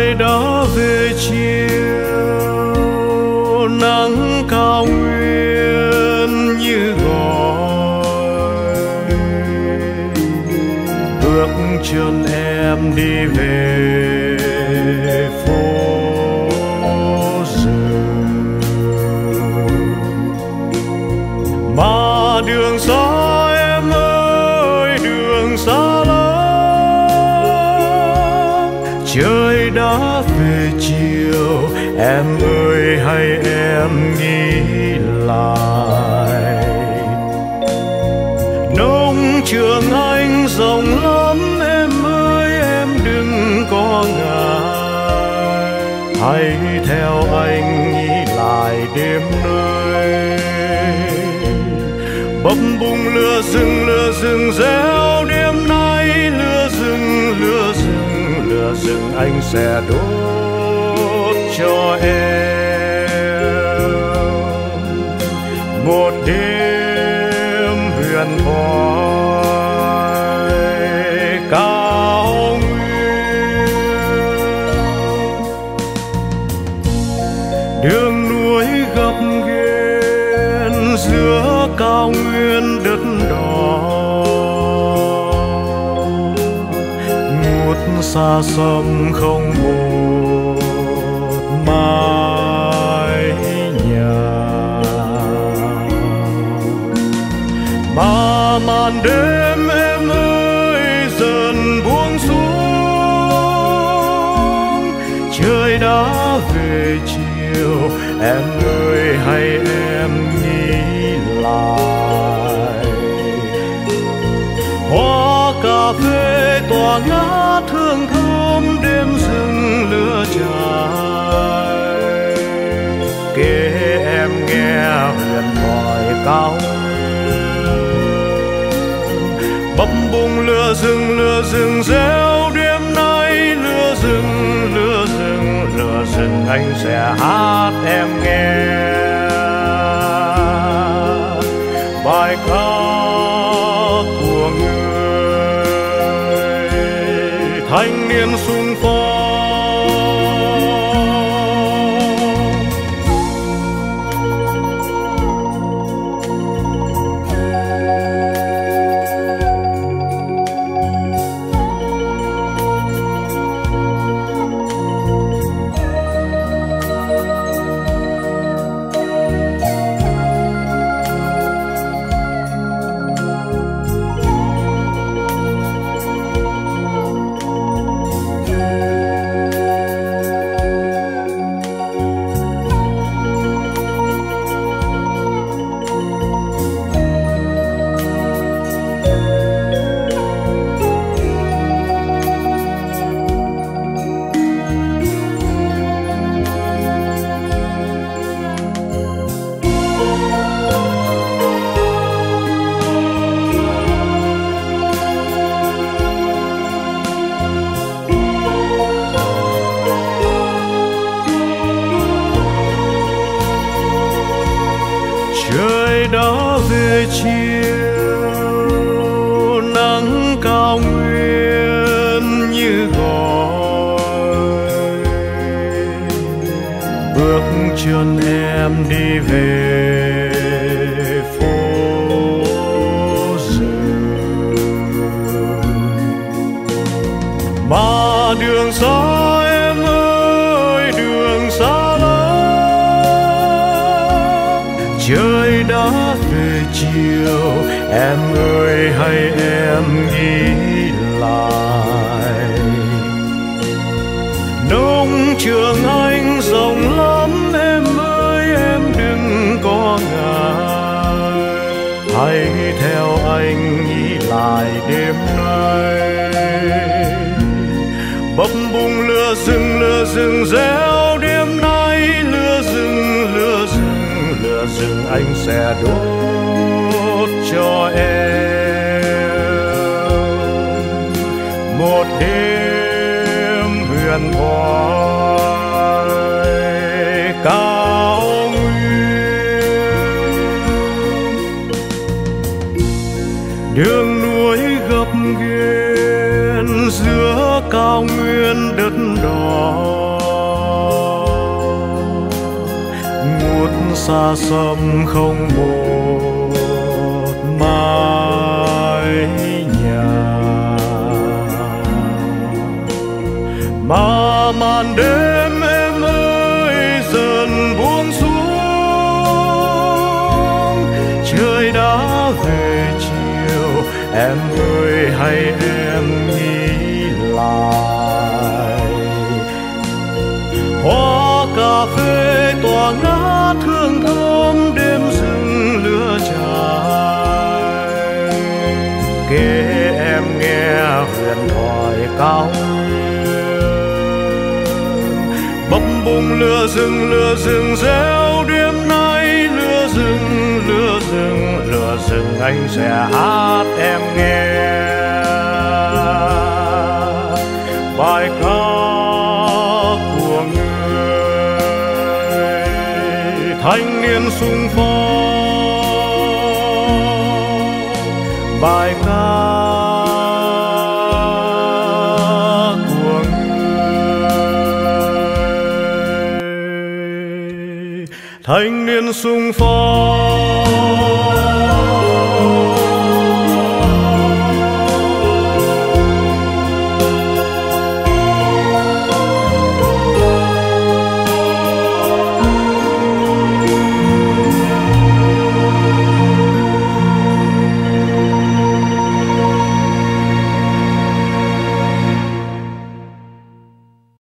Trời đã về chiều, nắng cao nguyên như gọi, bước chân em đi về phố rừng. Mà đường xa em ơi, đường xa lắm, trời đã về chiều, em ơi hay em nghĩ lại. Nông trường anh rộng lắm, em ơi em đừng có ngại, hãy theo anh nghĩ lại đêm nơi. Bập bùng lửa rừng reo đêm nay, lửa rừng anh sẽ đốt cho em một đêm huyền thoại cao nguyên. Đường núi gập ghềnh giữa cao nguyên đất đỏ, ngút xa xăm không một mái nhà. Mà màn đêm em ơi dần buông xuống, trời đã về chiều, em ơi hay em nghĩ lại. Hoa cà phê tỏa ngát hương thơm đêm rừng lửa cháy, kể em nghe huyền thoại cao nguyên. Bập bùng lửa rừng reo đêm nay, lửa rừng anh sẽ hát em nghe bài ca của người thanh niên xung phong. Trời đã về chiều, nắng cao nguyên như gọi, bước chân em đi về phố rừng. Mà đường xa em ơi, đường xa lắm, trời đã về chiều, em ơi hay em nghĩ lại. Nông trường anh rộng lắm, em ơi em đừng có ngại, hãy theo anh nghĩ lại đêm nay. Bập bùng lửa rừng reo đêm nay, lửa rừng anh sẽ đốt cho em một đêm huyền thoại cao nguyên. Đường núi gập ghềnh giữa cao nguyên đất đỏ, xa xăm không một mái nhà, mà màn đêm em ơi dần buông xuống. Trời đã về chiều, em ơi hay em nghĩ lại. Hoa cà phê tỏa ngát hương thơm đêm rừng lửa cháy, kể em nghe huyền thoại cao bập bùng lửa rừng reo đêm nay. Lửa rừng anh sẽ hát em nghe bài ca của người thanh niên xung phong, bài ca của người thanh niên xung phong.